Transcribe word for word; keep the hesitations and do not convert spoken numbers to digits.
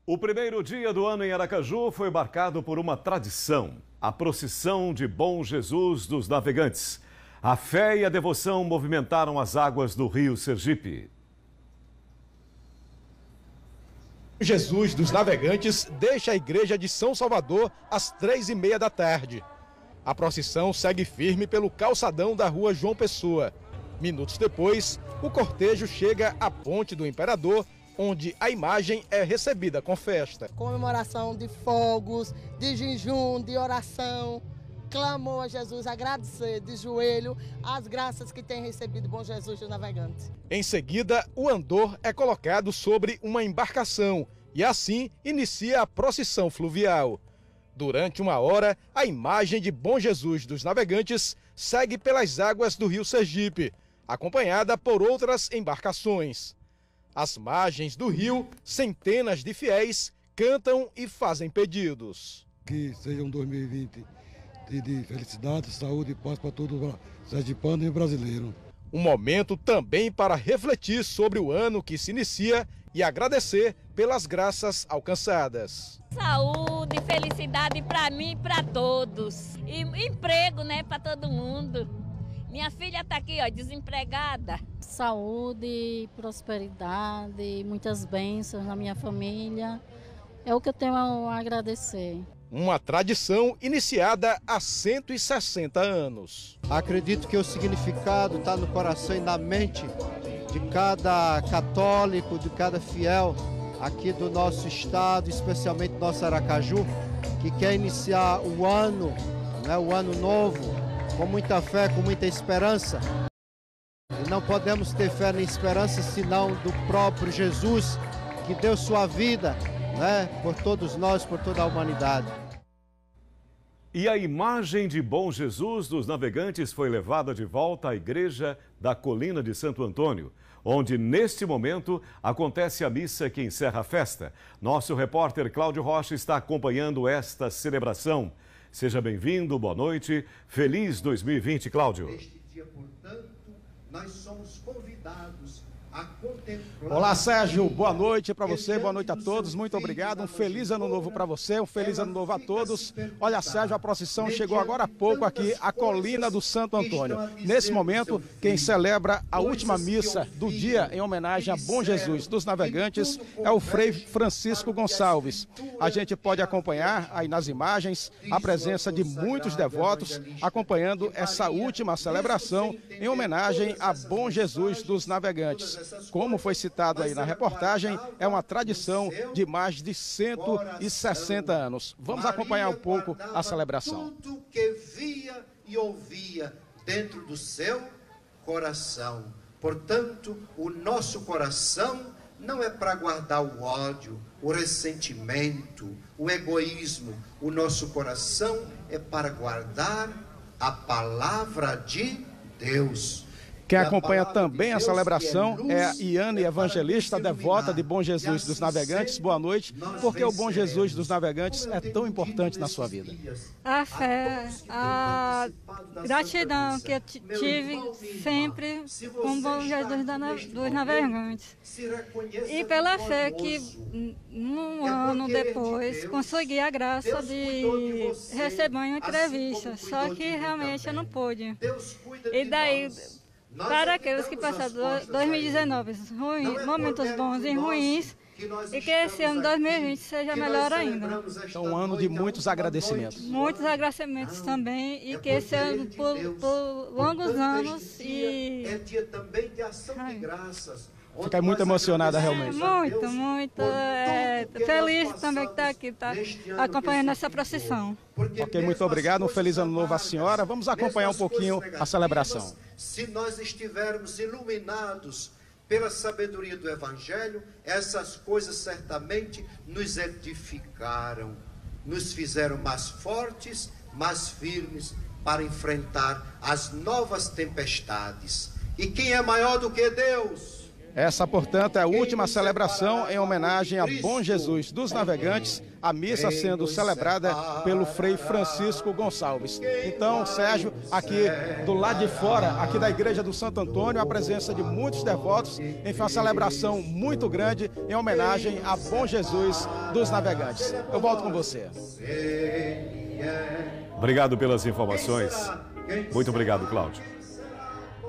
O primeiro dia do ano em Aracaju foi marcado por uma tradição, a procissão de Bom Jesus dos Navegantes. A fé e a devoção movimentaram as águas do rio Sergipe. Jesus dos Navegantes deixa a igreja de São Salvador às três e meia da tarde. A procissão segue firme pelo calçadão da rua João Pessoa. Minutos depois, o cortejo chega à Ponte do Imperador, onde a imagem é recebida com festa. Comemoração de fogos, de jejum, de oração, clamou a Jesus, agradecer de joelho as graças que tem recebido Bom Jesus dos Navegantes. Em seguida, o andor é colocado sobre uma embarcação e assim inicia a procissão fluvial. Durante uma hora, a imagem de Bom Jesus dos Navegantes segue pelas águas do rio Sergipe, acompanhada por outras embarcações. Às margens do rio, centenas de fiéis cantam e fazem pedidos. Que seja um dois mil e vinte de, de felicidade, saúde e paz para todos os sergipanos e brasileiros. Um momento também para refletir sobre o ano que se inicia e agradecer pelas graças alcançadas. Saúde, felicidade para mim e para todos. E emprego, né, para todo mundo. Minha filha está aqui, ó, desempregada. Saúde, prosperidade, muitas bênçãos na minha família. É o que eu tenho a agradecer. Uma tradição iniciada há cento e sessenta anos. Acredito que o significado está no coração e na mente de cada católico, de cada fiel aqui do nosso estado, especialmente do nosso Aracaju, que quer iniciar o ano, né, o ano novo, com muita fé, com muita esperança. E não podemos ter fé nem esperança senão do próprio Jesus, que deu sua vida, né, por todos nós, por toda a humanidade. E a imagem de Bom Jesus dos Navegantes foi levada de volta à igreja da Colina de Santo Antônio, onde neste momento acontece a missa que encerra a festa. Nosso repórter Cláudio Rocha está acompanhando esta celebração. Seja bem-vindo, boa noite, feliz dois mil e vinte, Cláudio. Neste dia, portanto, nós somos convidados a contemplar... Olá, Sérgio, boa noite para você, boa noite a todos, muito obrigado, um feliz ano novo para você, um feliz ano novo a todos. Olha, Sérgio, a procissão chegou agora há pouco aqui à Colina do Santo Antônio. Nesse momento, quem celebra a última missa do dia em homenagem a Bom Jesus dos Navegantes é o Frei Francisco Gonçalves. A gente pode acompanhar aí nas imagens a presença de muitos devotos acompanhando essa última celebração em homenagem a Bom Jesus dos Navegantes. Como foi citado aí na reportagem, é uma tradição de mais de cento e sessenta anos. Vamos acompanhar um pouco a celebração. Tudo que via e ouvia dentro do seu coração. Portanto, o nosso coração não é para guardar o ódio, o ressentimento, o egoísmo. O nosso coração é para guardar a palavra de Deus. Quem acompanha também a celebração é a Iane Evangelista, devota de Bom Jesus dos Navegantes. Boa noite. Por que o Bom Jesus dos Navegantes é tão importante na sua vida? A fé, a gratidão que eu tive sempre com o Bom Jesus dos Navegantes. E pela fé que, um ano depois, consegui a graça de receber uma entrevista. Só que realmente eu não pude. E daí... Para aqueles que passaram dois mil e dezenove, ruim, momentos bons e ruins, e que esse ano dois mil e vinte seja melhor ainda. É um ano de muitos agradecimentos. Muitos agradecimentos também, e que esse ano, por, por longos anos, e... É dia também de ação de graças. Fica muito emocionada realmente. Muito, muito. É, feliz também que está aqui, tá acompanhando essa procissão. Ok, muito obrigado. Um feliz ano novo à senhora. Vamos acompanhar um pouquinho a celebração. Se nós estivermos iluminados pela sabedoria do Evangelho, essas coisas certamente nos edificaram, nos fizeram mais fortes, mais firmes para enfrentar as novas tempestades. E quem é maior do que Deus? Essa, portanto, é a última celebração em homenagem a Bom Jesus dos Navegantes, a missa sendo celebrada pelo Frei Francisco Gonçalves. Então, Sérgio, aqui do lado de fora, aqui da Igreja do Santo Antônio, a presença de muitos devotos, enfim, uma celebração muito grande em homenagem a Bom Jesus dos Navegantes. Eu volto com você. Obrigado pelas informações. Muito obrigado, Cláudio.